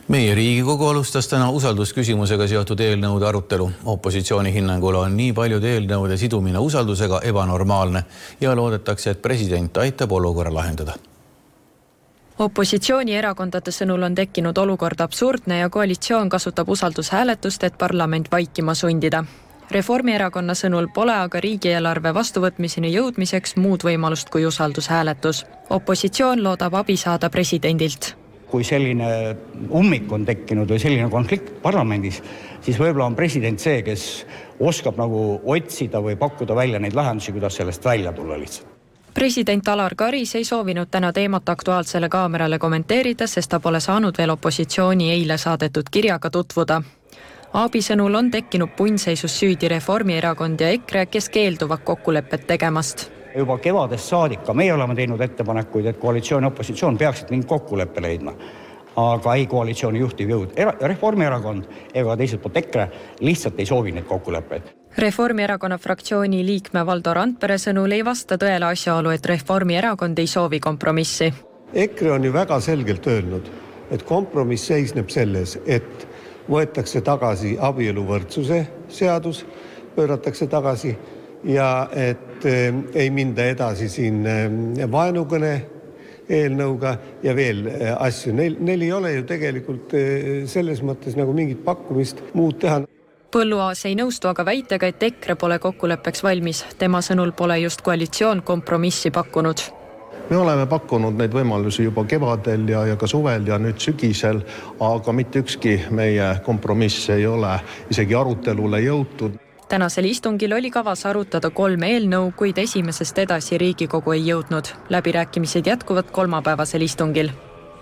Meie Riigikogu alustas täna usaldusküsimusega seotud eelnõude arutelu. Opositsiooni hinnangul on nii paljude eelnõude sidumine usaldusega ebanormaalne ja loodetakse, et president aitab olukorra lahendada. Opositsioonierakondade sõnul on tekkinud olukord absurdne ja koalitsioon kasutab usaldushääletust, et parlament vaikima sundida. Reformierakonna sõnul pole aga riigieelarve vastuvõtmiseni jõudmiseks muud võimalust kui usaldushääletus. Opositsioon loodab abi saada presidendilt. Kui selline ummik on tekkinud või selline konflikt parlamendis, siis võib-olla on president see, kes oskab nagu otsida või pakkuda välja neid lahendusi, kuidas sellest välja tulla lihtsalt. President Alar Karis ei soovinud täna teemat aktuaalsele kaamerale kommenteerida, sest ta pole saanud veel opositsiooni eile saadetud kirjaga tutvuda. Aabi sõnul on tekkinud punnseisus süüdi Reformierakond ja EKRE, kes keelduvad kokkulepet tegemast. Juba kevadest saadik ka meie oleme teinud ettepanekuid, et koalitsioon ja opositsioon peaksid mingi kokkuleppe leidma. Aga ei koalitsiooni juhtiv jõud, Reformierakond ega teiselt poolt EKRE lihtsalt ei soovi neid kokkuleppeid. Reformierakonna fraktsiooni liikme Valdo Randpere sõnul ei vasta tõele asjaolu, et Reformierakond ei soovi kompromissi. EKRE on ju väga selgelt öelnud, et kompromiss seisneb selles, et võetakse tagasi abieluvõrdsuse seadus, pööratakse tagasi ja et ei minda edasi siin vaenukõne eelnõuga ja veel asju. Neil ei ole ju tegelikult selles mõttes nagu mingit pakkumist muud teha. Põlluaas ei nõustu aga väitega, et EKRE pole kokkuleppeks valmis. Tema sõnul pole just koalitsioon kompromissi pakkunud. Me oleme pakkunud neid võimalusi juba kevadel ja ka suvel ja nüüd sügisel, aga mitte ükski meie kompromiss ei ole isegi arutelule jõutud. Tänasel istungil oli kavas arutada 3 eelnõu, kuid esimesest edasi Riigikogu ei jõudnud. Läbirääkimised jätkuvad kolmapäevasel istungil.